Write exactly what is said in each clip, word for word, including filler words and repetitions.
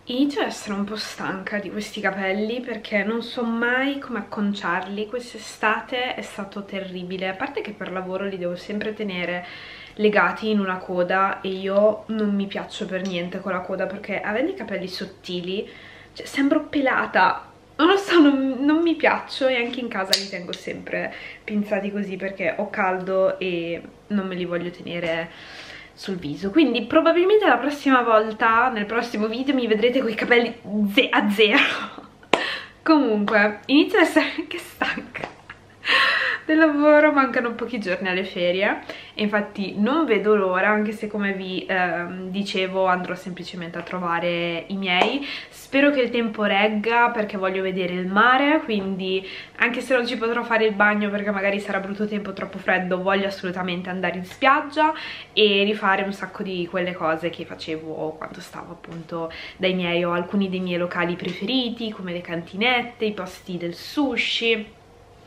Inizio ad essere un po' stanca di questi capelli perché non so mai come acconciarli. Quest'estate è stato terribile, a parte che per lavoro li devo sempre tenere legati in una coda e io non mi piaccio per niente con la coda perché avendo i capelli sottili, cioè, sembro pelata. Non lo so, non, non mi piaccio e anche in casa li tengo sempre pinzati così perché ho caldo e non me li voglio tenere sul viso. Quindi probabilmente la prossima volta, nel prossimo video, mi vedrete con i capelli ze a zero. Comunque, inizio ad essere anche stanca del lavoro, mancano pochi giorni alle ferie e infatti non vedo l'ora, anche se come vi ehm, dicevo andrò semplicemente a trovare i miei. Spero che il tempo regga perché voglio vedere il mare, quindi anche se non ci potrò fare il bagno perché magari sarà brutto tempo, troppo freddo, voglio assolutamente andare in spiaggia e rifare un sacco di quelle cose che facevo quando stavo appunto dai miei. Ho alcuni dei miei locali preferiti come le cantinette, i posti del sushi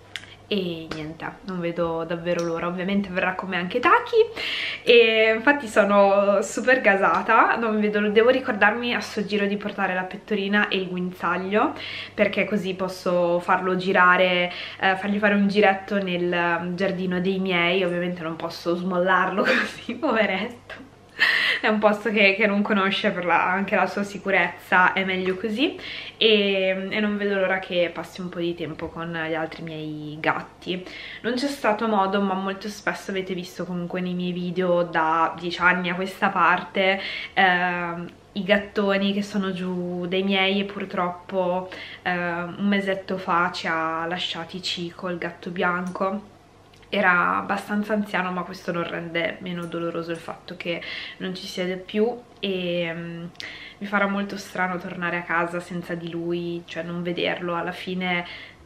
e niente, non vedo davvero l'ora. Ovviamente verrà come anche Taki e infatti sono super gasata, non vedo, devo ricordarmi a sto giro di portare la pettorina e il guinzaglio perché così posso farlo girare, eh, fargli fare un giretto nel giardino dei miei. Ovviamente non posso smollarlo così, poveretto, è un posto che, che non conosce, per la, anche la sua sicurezza è meglio così e, e non vedo l'ora che passi un po' di tempo con gli altri miei gatti. Non c'è stato modo, ma molto spesso avete visto comunque nei miei video da dieci anni a questa parte eh, i gattoni che sono giù dei miei e purtroppo eh, un mesetto fa ci ha lasciati Cico, il gatto bianco. Era abbastanza anziano, ma questo non rende meno doloroso il fatto che non ci sia più e um, mi farà molto strano tornare a casa senza di lui, cioè non vederlo. Alla fine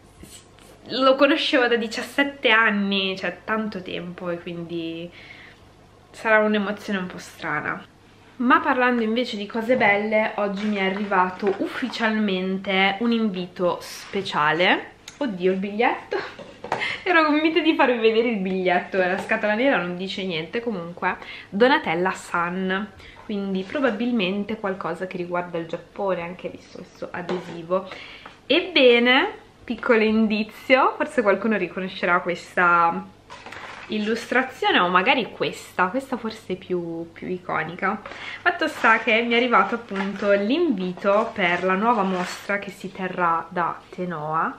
lo conoscevo da diciassette anni, cioè tanto tempo, e quindi sarà un'emozione un po' strana. Ma parlando invece di cose belle, oggi mi è arrivato ufficialmente un invito speciale. Oddio, il biglietto! Ero convinta di farvi vedere il biglietto e la scatola nera non dice niente. Comunque, Donatella San, quindi probabilmente qualcosa che riguarda il Giappone, anche visto questo adesivo. Ebbene, piccolo indizio, forse qualcuno riconoscerà questa illustrazione o magari questa, questa forse è più, più iconica. Fatto sta che mi è arrivato appunto l'invito per la nuova mostra che si terrà da Tenoa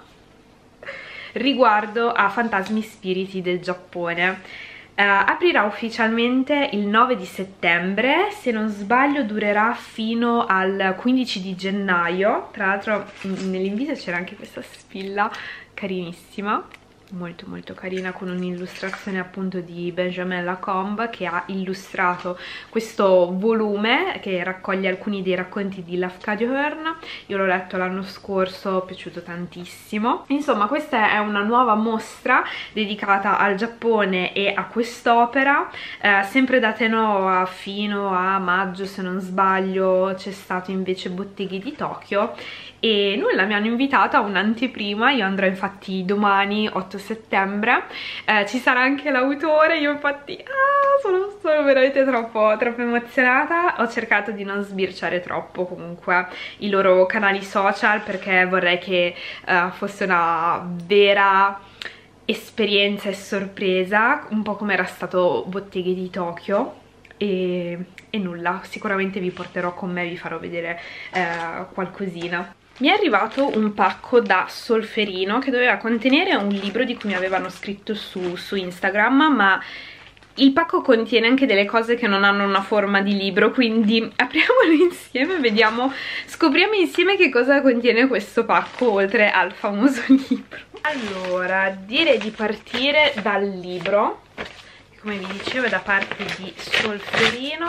riguardo a fantasmi spiriti del Giappone. Uh, aprirà ufficialmente il nove di settembre, se non sbaglio durerà fino al quindici di gennaio. Tra l'altro nell'invito c'era anche questa spilla carinissima, molto molto carina, con un'illustrazione appunto di Benjamin Lacombe che ha illustrato questo volume che raccoglie alcuni dei racconti di Lafcadio Hearn. Io l'ho letto l'anno scorso, è piaciuto tantissimo. Insomma, questa è una nuova mostra dedicata al Giappone e a quest'opera, eh, sempre da Tenoa fino a maggio se non sbaglio c'è stato invece Botteghe di Tokyo. E nulla, mi hanno invitata a un'anteprima, io andrò infatti domani otto settembre, eh, ci sarà anche l'autore. Io infatti ah, sono, sono veramente troppo, troppo emozionata. Ho cercato di non sbirciare troppo comunque i loro canali social perché vorrei che eh, fosse una vera esperienza e sorpresa, un po' come era stato Botteghe di Tokyo. E, e nulla, sicuramente vi porterò con me, vi farò vedere eh, qualcosina. Mi è arrivato un pacco da Solferino che doveva contenere un libro di cui mi avevano scritto su, su Instagram, ma il pacco contiene anche delle cose che non hanno una forma di libro, quindi apriamolo insieme e vediamo, scopriamo insieme che cosa contiene questo pacco oltre al famoso libro. Allora, direi di partire dal libro, che come vi dicevo è da parte di Solferino.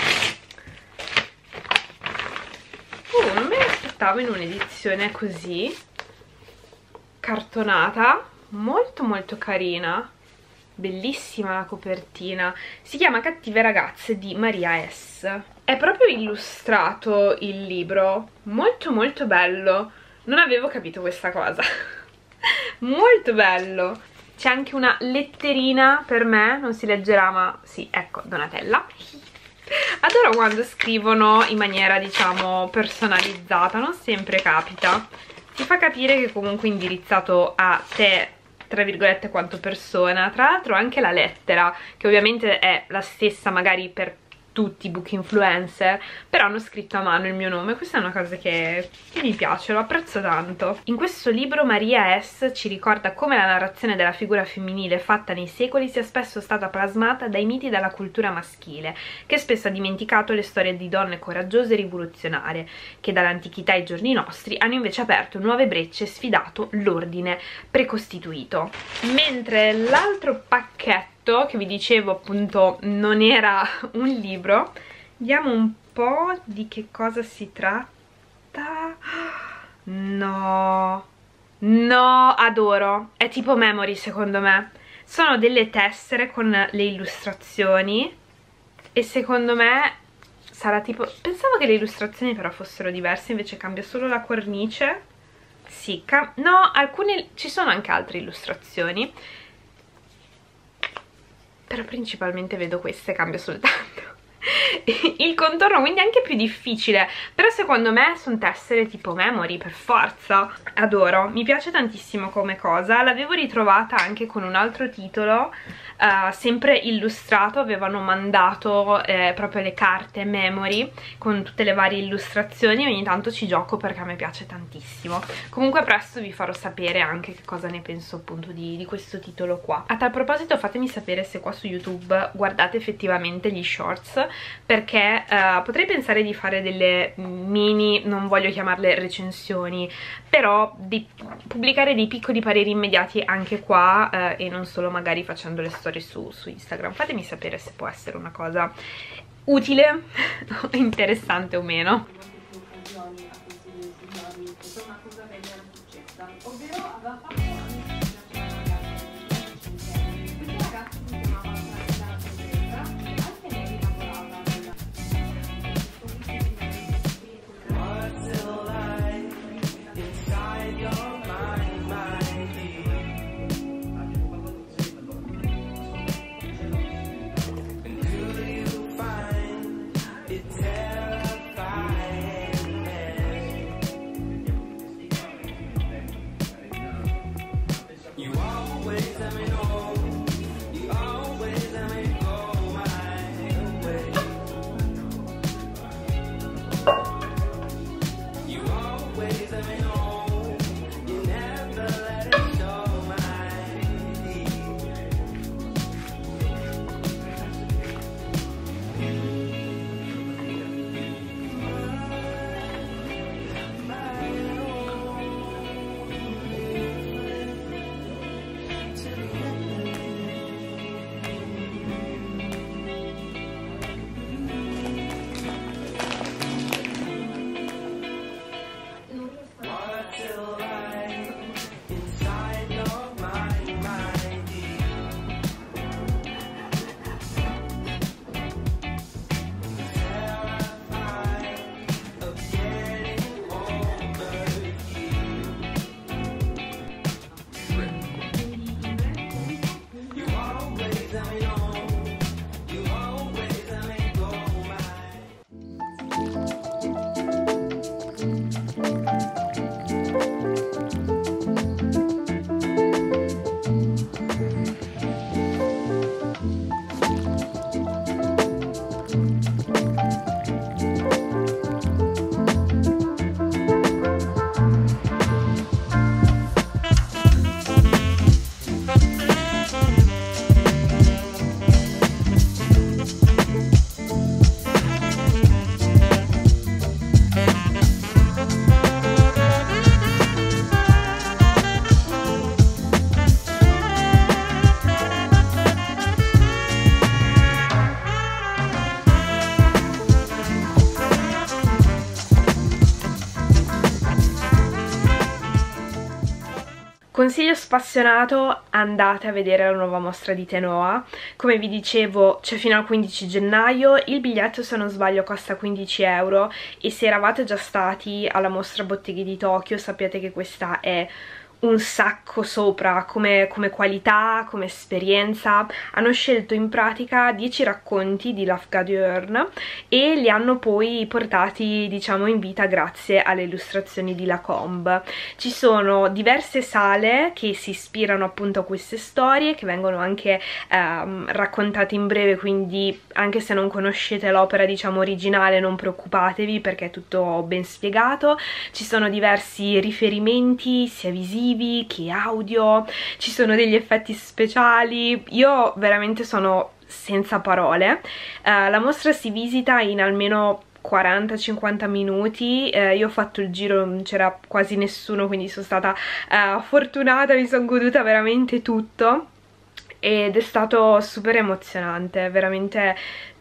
Uh, non me l'aspettavo in un'edizione così cartonata, molto molto carina, bellissima la copertina. Si chiama Cattive ragazze di Maria S. È proprio illustrato il libro, molto molto bello, non avevo capito questa cosa. Molto bello. C'è anche una letterina per me, non si leggerà ma sì, ecco, Donatella. Adoro quando scrivono in maniera, diciamo, personalizzata, non sempre capita. Ti fa capire che comunque è indirizzato a te, tra virgolette, quanto persona. Tra l'altro anche la lettera, che ovviamente è la stessa magari per tutti i book influencer, però hanno scritto a mano il mio nome. Questa è una cosa che, che mi piace, lo apprezzo tanto. In questo libro Maria S. ci ricorda come la narrazione della figura femminile fatta nei secoli sia spesso stata plasmata dai miti della cultura maschile, che spesso ha dimenticato le storie di donne coraggiose e rivoluzionarie, che dall'antichità ai giorni nostri hanno invece aperto nuove brecce e sfidato l'ordine precostituito. Mentre l'altro pacchetto che vi dicevo appunto non era un libro, vediamo un po' di che cosa si tratta. No, no, adoro, è tipo Memory secondo me. Sono delle tessere con le illustrazioni e secondo me sarà tipo, pensavo che le illustrazioni però fossero diverse, invece cambia solo la cornice. Sì, no, alcune, ci sono anche altre illustrazioni, però principalmente vedo queste, cambia soltanto il contorno, quindi è anche più difficile, però secondo me sono tessere tipo Memory per forza. Adoro, mi piace tantissimo come cosa. L'avevo ritrovata anche con un altro titolo, uh, sempre illustrato, avevano mandato eh, proprio le carte Memory con tutte le varie illustrazioni. Ogni tanto ci gioco perché a me piace tantissimo. Comunque presto vi farò sapere anche che cosa ne penso appunto di, di questo titolo qua. A tal proposito fatemi sapere se qua su YouTube guardate effettivamente gli shorts, perché uh, potrei pensare di fare delle mini, non voglio chiamarle recensioni, però di pubblicare dei piccoli pareri immediati anche qua, uh, e non solo magari facendo le storie su, su Instagram. Fatemi sapere se può essere una cosa utile, interessante o meno. Consiglio spassionato, andate a vedere la nuova mostra di Tenoa. Come vi dicevo c'è fino al quindici gennaio, il biglietto se non sbaglio costa quindici euro, e se eravate già stati alla mostra Botteghe di Tokyo sappiate che questa è un sacco sopra come, come qualità, come esperienza. Hanno scelto in pratica dieci racconti di Lafcadio e li hanno poi portati, diciamo, in vita grazie alle illustrazioni di Lacombe. Ci sono diverse sale che si ispirano appunto a queste storie, che vengono anche ehm, raccontate in breve, quindi anche se non conoscete l'opera, diciamo, originale, non preoccupatevi perché è tutto ben spiegato. Ci sono diversi riferimenti sia visivi che audio, ci sono degli effetti speciali. Io veramente sono senza parole. Uh, la mostra si visita in almeno quaranta cinquanta minuti. Eh, io ho fatto il giro, non c'era quasi nessuno, quindi sono stata uh, fortunata, mi sono goduta veramente tutto ed è stato super emozionante, veramente.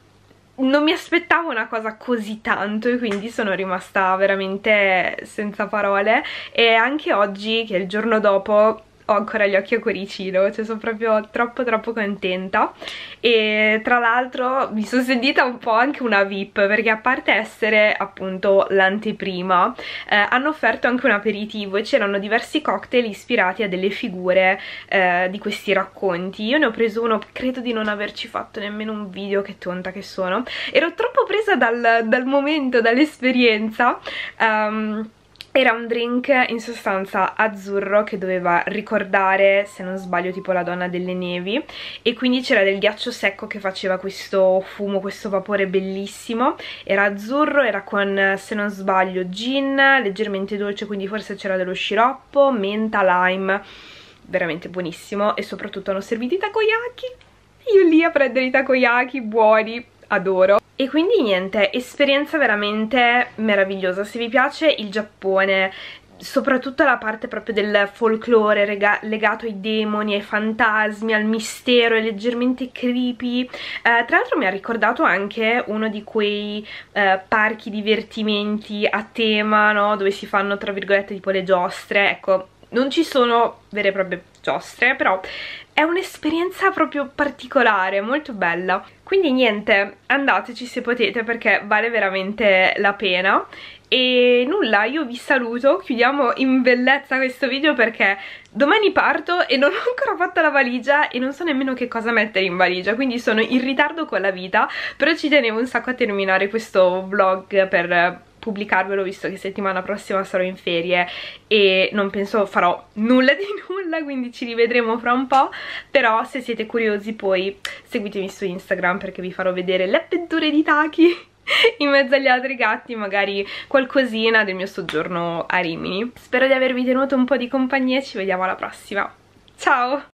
Non mi aspettavo una cosa così tanto e quindi sono rimasta veramente senza parole. E anche oggi, che è il giorno dopo, ho ancora gli occhi a cuoricino, cioè sono proprio troppo troppo contenta. E tra l'altro mi sono sentita un po' anche una V I P, perché a parte essere appunto l'anteprima, eh, hanno offerto anche un aperitivo e c'erano diversi cocktail ispirati a delle figure eh, di questi racconti. Io ne ho preso uno, credo di non averci fatto nemmeno un video, che tonta che sono, ero troppo presa dal, dal momento, dall'esperienza. um, Era un drink in sostanza azzurro che doveva ricordare, se non sbaglio, tipo la Donna delle Nevi, e quindi c'era del ghiaccio secco che faceva questo fumo, questo vapore bellissimo. Era azzurro, era con, se non sbaglio, gin, leggermente dolce, quindi forse c'era dello sciroppo, menta, lime, veramente buonissimo. E soprattutto hanno servito i takoyaki, io lì a prendere i takoyaki buoni, adoro. E quindi niente, esperienza veramente meravigliosa. Se vi piace il Giappone, soprattutto la parte proprio del folklore legato ai demoni, ai fantasmi, al mistero, è leggermente creepy. Eh, tra l'altro mi ha ricordato anche uno di quei eh, parchi divertimenti a tema, no? Dove si fanno, tra virgolette, tipo le giostre. Ecco, non ci sono vere e proprie giostre, però è un'esperienza proprio particolare, molto bella. Quindi niente, andateci se potete, perché vale veramente la pena. E nulla, io vi saluto, chiudiamo in bellezza questo video perché domani parto e non ho ancora fatto la valigia e non so nemmeno che cosa mettere in valigia, quindi sono in ritardo con la vita, però ci tenevo un sacco a terminare questo vlog per pubblicarvelo, visto che settimana prossima sarò in ferie e non penso farò nulla di nulla, quindi ci rivedremo fra un po'. Però se siete curiosi poi seguitemi su Instagram, perché vi farò vedere le avventure di Taki in mezzo agli altri gatti, magari qualcosina del mio soggiorno a Rimini. Spero di avervi tenuto un po' di compagnia e ci vediamo alla prossima. Ciao!